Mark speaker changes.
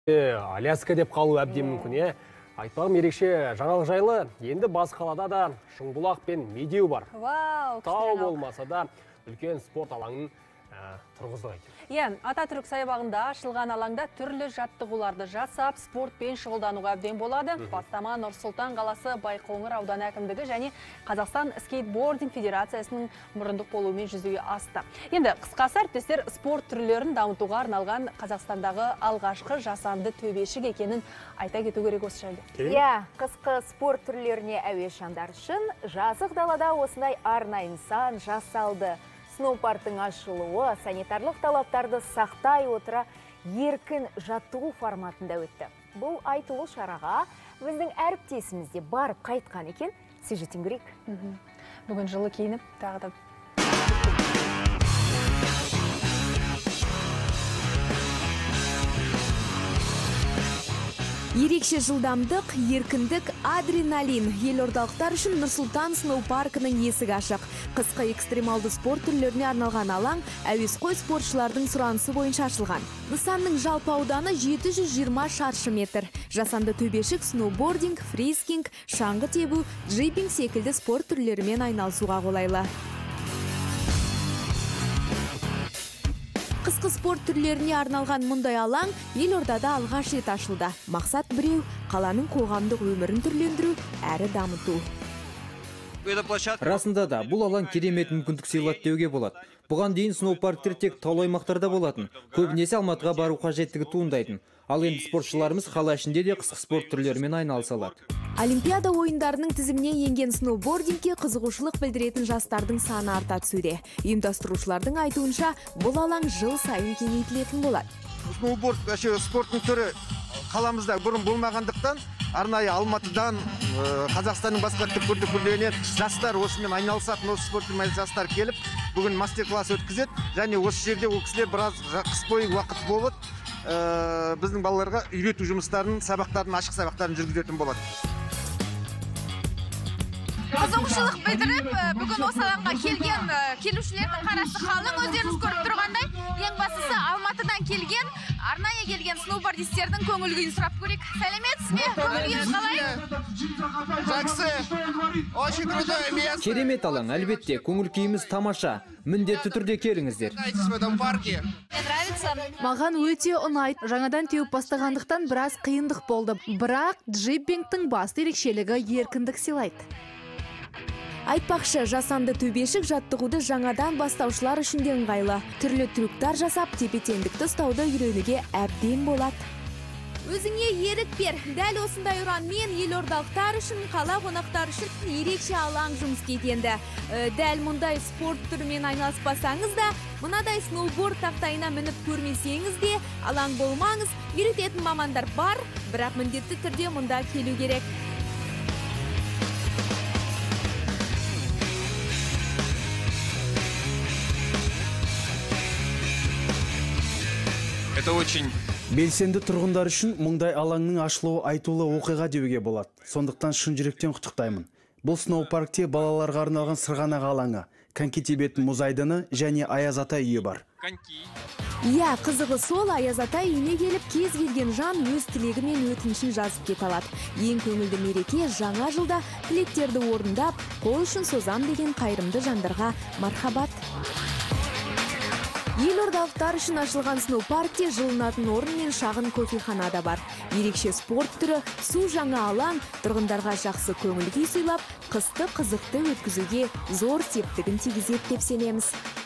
Speaker 1: Аляска деп қалу әбден мүмкін, Айтпағым ерекше жаңалық жайлы, енді бас қалада да Шыңбұлақ пен Медеу бар. Тау болмаса да үлкен спорт алаңын тұрғыздық екен.
Speaker 2: Ататүрік саябағында ашылған алаңда түрлі жаттығуларды жасап, спортпен шұғылдануға әбден болады. Бастама Нұр-Сұлтан қаласы Байқоңыр ауданы әкімдігі және Қазақстан скейтбординг федерациясының мұрындық болуымен жүзеге асты. Енді қысқасы әріптестер спорт түрлерін дамытуға арналған Қазақстандағы алғашқы жасанды төбешік екенін айта кету керек осы жайлы.
Speaker 3: Қысқы спорт түрлеріне әуешандар үшін жазық далада осындай арнайы нысан жасалды. Сноупарктың ашылуы санитарлық талаптарды сақтай отыра еркін жаттығу форматында өтті. Бұл айтулы шараға біздің әріптесіміз де барып қайтқан екен. Сюжетін көрейік.
Speaker 2: Бүгін жылы киініп, тағы да
Speaker 4: Ерекше жылдамдық, еркіндік, адреналин. Елордалықтар үшін Нұр-Сұлтан сноупаркының есігі ашық. Қысқы экстремалды спорт түрлеріне арналған алаң әуесқой спортшылардың сұранысы бойынша ашылған. Нысанның жалпы ауданы 720 шаршы метр. Жасанды төбешік, сноубординг, фрискинг, шаңғы тебу, джипинг секілді спорт түрлерімен айналысуға қолайлы. Қысқы спорт түрлеріне арналған мұндай алаң елордада алғаш рет ашылды. Мақсат біреу, қаланың қоғамдық өмірін түрлендіру әрі дамыту.
Speaker 5: Расында да, бұл алаң керемет мүмкіндік сыйлады деуге болады. Бұған дейін сноупарктер тек таулы аймақтарда болатын. Көбінесе Алматыға бару қажеттігі туындайтын. Ал енді спортшыларымыз қала ішінде де қысқы спорт түрлерімен айналыса алады.
Speaker 4: Олимпиада ойындарының тізіміне енген сноубордингке қызығушылық білдіретін жастардың саны арта түсуде. Ұйымдастырушылардың айтуынша, бұл алаң жыл сайын кеңейтілетін болады.
Speaker 6: Сноуборд спорттың түрі қаламызда бұрын болмағандықтан, арнайы Алматыдан, Қазақстанның басқа түкпір-түкпірлерінен жастар осымен айналысатын, осы спортпен жастар келіп, бүгін мастер-класс өткізеді, және осы жерде ол кісілер біраз қыс бойы уақыт болып, біздің балаларға үйрету жұмыстарын, сабақтарын, ашық сабақтарын жүргізетін болады.
Speaker 7: Қызығушылық білдіріп, бүгін осы алаңға келген келушілердің қарасы қалың, өздеріңіз көріп тұрғандай, ең бастысы Алматыдан келген, арнайы келген сноубордистердің көңіл күйін сұрап көрейік. Сәлеметсіз бе? Көңіл күйіңіз қалай?
Speaker 6: Жақсы. Очень крутой место.
Speaker 5: Керемет алаң, әлбетте, көңіл күйіміз тамаша. Міндетті түрде келіңіздер.
Speaker 4: Маған өте ұнайды. Жаңадан теуіп бастағандықтан біраз қиындық болды. Бірақ джиппингтің басты ерекшелігі еркіндік сыйлайды. Айтпақшы, жасанды төбешік жаттығуды жаңадан бастаушылар үшін де ыңғайлы. Түрлі трюктар жасап, тепе-теңдікті ұстауды үйренуге әбден болады. Өзіңе ерік бер. Дәл осындай ұранмен елордалықтар үшін, қала қонақтар үшін ерекше алаң жұмыс істейді. Дәл мұндай спорт түрімен айналыспасаңыз да, мынадай сноуборд тақтайына мініп көрмесеңіз де, алаң болмаңыз, үйрететін мамандар бар, бірақ міндетті түрде мұнда келу керек.
Speaker 6: Это очень
Speaker 8: белсенді тұрғындар үшін мұндай алаңның ашылуы айтулы оқиға деуге болады. Сондықтан шын жүректен құттықтаймын. Бұл сноупаркте балаларға арналған сырғанақ алаңы, коньки тебетін мұз айдыны және Аяз ата үйі бар.
Speaker 4: Қызығы сол, Аяз ата үйіне келіп, кез келген жан өз тілегі мен өтінішін жазып кете алады. Ең көңілді мереке жаңа жылда тілектерді орындап, қол үшін созам деген қайырымды жандарға мархабат. Елордалықтар үшін ашылған сноупаркте жылынатын орын мен шағын кофехана да бар. Ерекше спорт түрі, су жаңа алаң тұрғындарға жақсы көңіл күй сыйлап, қысты қызықты өткізуге зор септігін тигізеді деп сенеміз.